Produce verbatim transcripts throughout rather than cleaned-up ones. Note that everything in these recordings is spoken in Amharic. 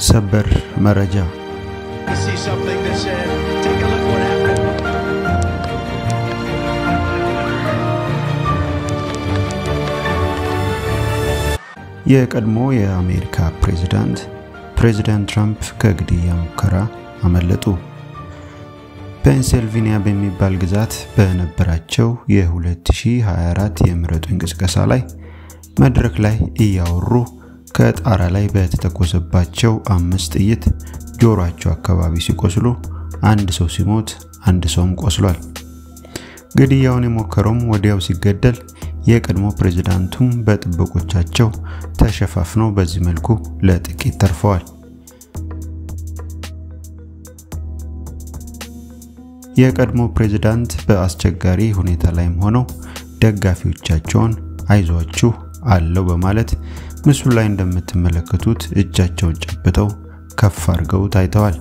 ሰበር መረጃ የቀድሞ የአሜሪካ ፕሬዝዳንት ፕሬዝዳንት ትራምፕ ከግድያ ሙከራ አመለጡ። ፔንሲልቬኒያ በሚባል ግዛት በነበራቸው የ2024 የምረጡ እንቅስቃሴ ላይ መድረክ ላይ እያወሩ ከጣራ ላይ በተተኮሰባቸው አምስት ጥይት ጆሮአቸው አካባቢ ሲቆስሉ አንድ ሰው ሲሞት አንድ ሰውም ቆስሏል። ግድያውን የሞከረው ወዲያው ሲገደል የቀድሞ ፕሬዝዳንቱም በጥበቆቻቸው ተሸፋፍነው በዚህ መልኩ ለጥቂት ተርፈዋል። የቀድሞ ፕሬዝዳንት በአስቸጋሪ ሁኔታ ላይም ሆነው ደጋፊዎቻቸውን አይዟችሁ አለው በማለት ምስሉ ላይ እንደምትመለከቱት እጃቸውን ጨብጠው ከፍ አድርገው ታይተዋል።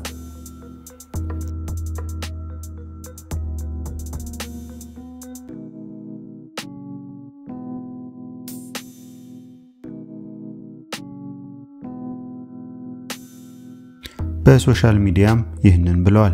በሶሻል ሚዲያም ይህንን ብለዋል።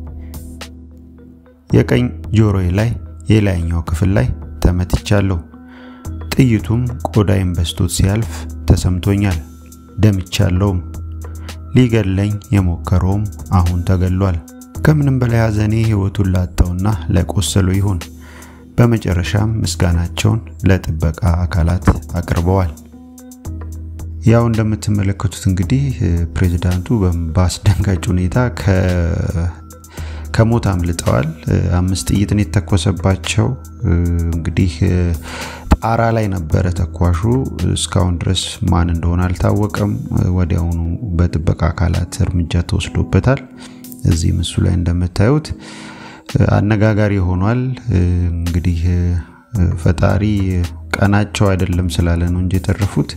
የቀኝ ጆሮዬ ላይ የላይኛው ክፍል ላይ ተመትቻለሁ። ጥይቱም ቆዳዬን በስቶት ሲያልፍ ተሰምቶኛል። ደምቻለሁ። ሊገለኝ የሞከረውም አሁን ተገሏል። ከምንም በላይ ሐዘኔ ህይወቱን ላጣውና ለቆሰለው ይሁን። በመጨረሻም ምስጋናቸውን ለጥበቃ አካላት አቅርበዋል። ያው እንደምትመለከቱት እንግዲህ ፕሬዝዳንቱ በአስደንጋጭ ሁኔታ ከ ከሞት አምልጠዋል። አምስት ጥይትን የተተኮሰባቸው እንግዲህ ጣራ ላይ ነበር ተኳሹ። እስካሁን ድረስ ማን እንደሆነ አልታወቀም። ወዲያውኑ በጥበቃ አካላት እርምጃ ተወስዶበታል። እዚህ ምስሉ ላይ እንደምታዩት አነጋጋሪ ሆኗል። እንግዲህ ፈጣሪ ቀናቸው አይደለም ስላለ ነው እንጂ ተረፉት።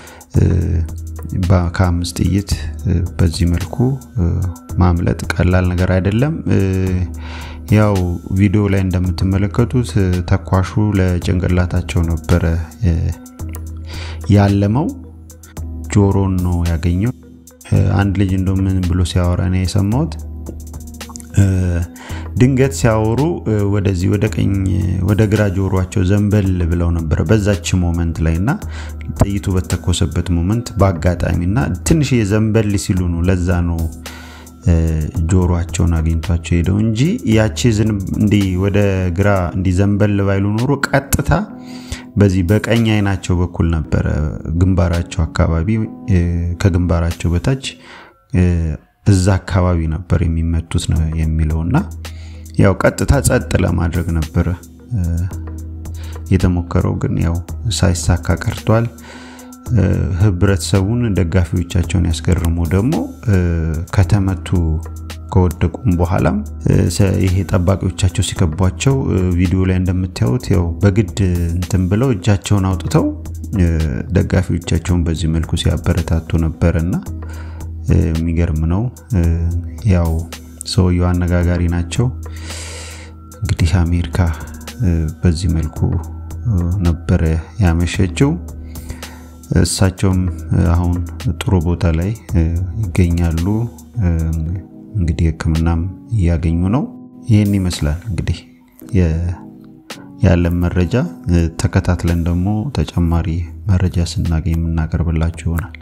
በአምስት ጥይት በዚህ መልኩ ማምለጥ ቀላል ነገር አይደለም። ያው ቪዲዮ ላይ እንደምትመለከቱት ተኳሹ ለጭንቅላታቸው ነበር ያለመው፣ ጆሮን ነው ያገኘው። አንድ ልጅ እንደው ምን ብሎ ሲያወራ ነው የሰማሁት። ድንገት ሲያወሩ ወደዚህ ወደ ቀኝ ወደ ግራ ጆሮአቸው ዘንበል ብለው ነበር በዛች ሞመንት ላይና ጥይቱ በተኮሰበት ሞመንት በአጋጣሚና ትንሽ የዘንበል ሲሉ ነው ለዛ ነው ጆሮአቸውን አግኝቷቸው ሄደው እንጂ ያቺ ዝን እንዲ ወደ ግራ እንዲ ዘንበል ባይሉ ኖሮ ቀጥታ በዚህ በቀኝ አይናቸው በኩል ነበር ግንባራቸው አካባቢ ከግንባራቸው በታች እዛ አካባቢ ነበር የሚመቱት ነው የሚለውና ያው ቀጥታ ጸጥ ለማድረግ ነበር የተሞከረው፣ ግን ያው ሳይሳካ ቀርቷል። ህብረተሰቡን ደጋፊዎቻቸውን ያስገርመው ደግሞ ከተመቱ ከወደቁም በኋላም ይሄ ጠባቂዎቻቸው ሲከቧቸው ቪዲዮ ላይ እንደምታዩት ያው በግድ እንትን ብለው እጃቸውን አውጥተው ደጋፊዎቻቸውን በዚህ መልኩ ሲያበረታቱ ነበርና የሚገርም ነው። ያው ሰውየው አነጋጋሪ ናቸው። እንግዲህ አሜሪካ በዚህ መልኩ ነበር ያመሸችው። እሳቸውም አሁን ጥሩ ቦታ ላይ ይገኛሉ። እንግዲህ ህክምናም ያገኙ ነው። ይሄን ይመስላል እንግዲህ ያለ መረጃ። ተከታትለን ደግሞ ተጨማሪ መረጃ ስናገኝ እናቀርብላችሁ ይሆናል።